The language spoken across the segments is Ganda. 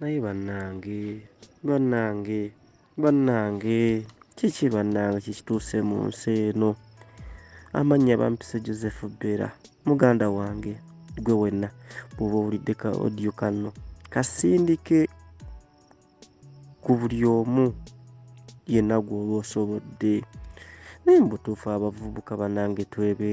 naye bannange kiki bannange kikituuse mu nsi eno. Amannya bampise Joseph Bera, muganda wange gwe wenna bw'oba owulidde ka audio kano kasindike ku buli omu yenna gw'oba osobodde. Naye mubutuufu abavubuka bannange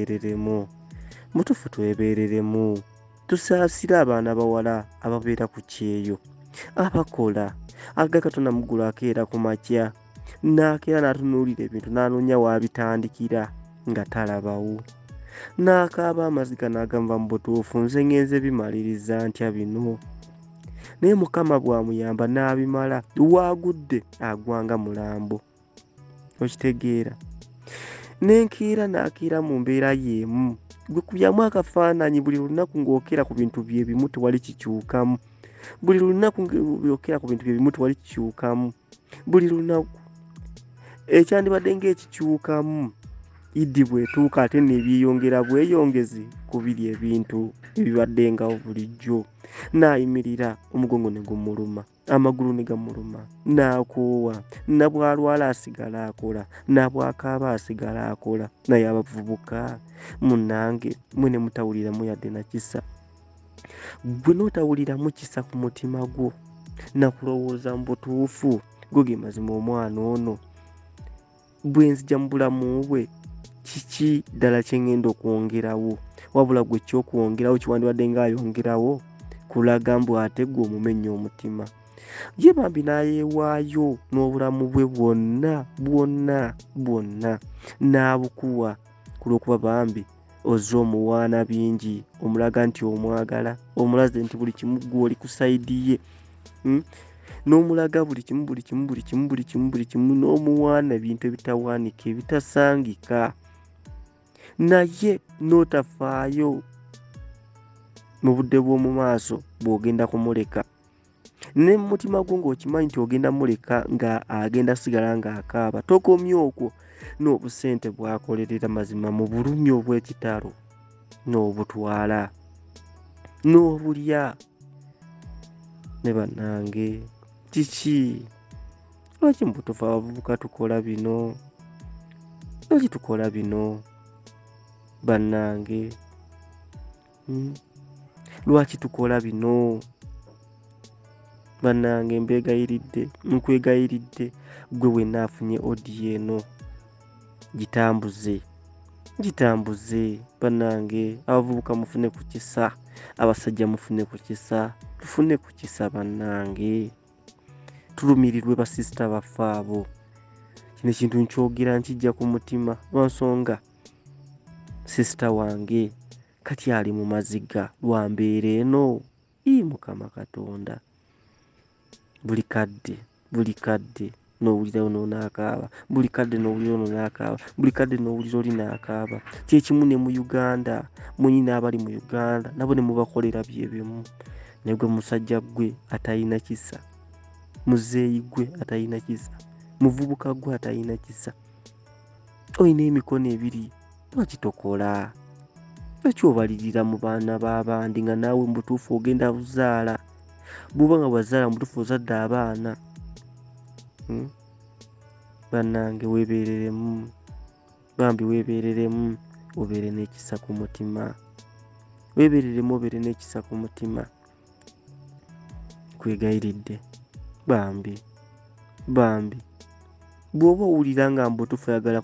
twebeereremu, tusaasire abaana bawala ababeera ku kyeyo, abakola aga Katonda muggulu akeera ku makya n'akeera n'atunuulira ebintu n'anoonya wabitandikira nga talabawo, n'akaaba amaziga n'agamba mu butuufu nze ngenze bimaliriza ntya bino, naye Mukama bw'amuyamba n'abimala, wagudde agwanga mulambo. Okitegeera? N'enkeera n'akeera mu mbeera y'emu, gwe kubyamu akafaananyi buli lunaku ng'okera ku bintu bye bimu tewali kikyukamu, buli lunaku ng'okera ku bintu bye bimu tewali kikyukamu, buli lunaku ekyandibadde ng'ekikyukamu Idi bw'etuuka ate n'ebyeyongera bweyongezi ku biri ebintu ebibadde ngawo bulijjo. N'ayimirira omugongo ne gumuluma, amagulu ne gamuluma, n'akoowa, na bw'alwala asigala akola, na bw'akaaba asigala akola. Naye abavubuka munnange mwe ne mutawuliramu yadde na kisa, gwe n'otawuliramu kisa ku mutima gwo nakulowooza mu butuufu gwe ge mazima omwana ono bwe nzija mu bulamu bwe kiki ddala kye ngenda okwongerawo, wabula gwe ekyokwongerawo kiwandibadde ng'ayongerawo kulaga mbu ate gwe omumenya omutima. Ye bambi n'ayeewaayo n'obulamu bwe bwonna n'abukuwa ku lw'okuba bambi ozze omuwaana bingi, omulaga nti omwagala, omulaze nti buli kimu gwe oli ku sayidi ye, n'omulaga buli kimu n'omuwaana ebintu ebitawaanika ebitasangika, naye n'otafaayo mu budde bw'omu maaso bw'ogenda kumuleka, ne mu mutima gwo ng'okimanyi nti ogenda muleka nga agenda sigala ng'akaaba, tokomye okwo n'obusente bw'akolerera mazima mu bulumi obw'ekitalo n'obutwala n'obulya. Ne bannange kiki lwaki mu butuufu abavubuka tukola bino? Lwaki tukola bino bannange? Lwaki tukola bino bannange? Nkwegayiridde gwe wenna afunye audio eno gitambuze bannange. Abavubuka mufune ku kisa, abasajja mufune ku kisa, tufune ku kisa bannange, tulumirirwe basisita baffe abo. Kino ekintu nkyogera nkijja ku mutima lwansonga sisita wange kati ali mu maziga lwa mbeera eno. Mukama Katonda, buli kadde n'owulira ono n'akaaba, buli kadde n'owulira ono n'akaaba, buli kadde n'owulira oli n'akaaba. Kyekimu ne mu Uganda, mwenyini abali mu Uganda nabo ne mubakolera bye bimu. Naye gwe musajja gwe atalina kisa, muzeeyi gwe atalina kisa, muvubuka gwe atalina kisa, olina emikono ebiri, lwaki tokola? Lwaki obalirira mu baana b'abandi nga naawe mu butuufu ogenda buzaala? Bw'oba nga wazaala mu butuufu ozadde abaana. Bannange weebeereremu, bambi weebeereremu, obeere n'ekisa ku mutima, weebeereremu obeere n'ekisa ku mutima. Kwegayiridde bambi bw'oba owulira nga mu butuufu oyagala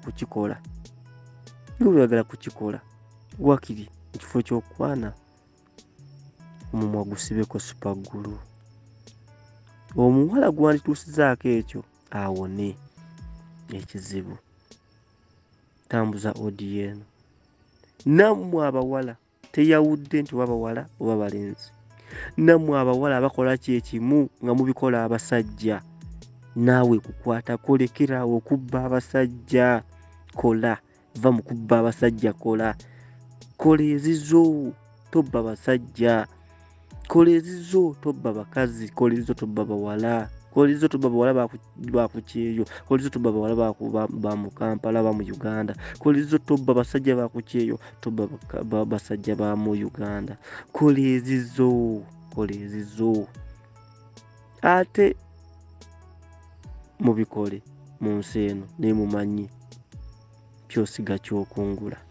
kukikola, wakiri mu kifo ky'okwana omumwa gusibeko supagulu, omuwala gwandituusizaako ekyo awone ekizibu. Tambuza audio eno. Nammwe abawala teyawudde nti oba bawala oba balenzi, nammwe abawala abakola kyekimu nga mubikola abasajja, naawe kukwata kolekerawo okubba abasajja, kola va mu kubba abasajja, kola ezizo, tobba basajja, kola ezizo, tobba bakazi, kola ezizo, tobba bawala, kola ezizo, tobba bawala bakukyeyo, kola ezizo, tobba bawala ba mu Kampala ba mu Uganda, kola ezizo, tobba basajja bakukyeyo, tobba basajja ba mu Uganda, kola ezizo. ate mubikole mu nsi eno ne mumanye kyosiga kyokungula.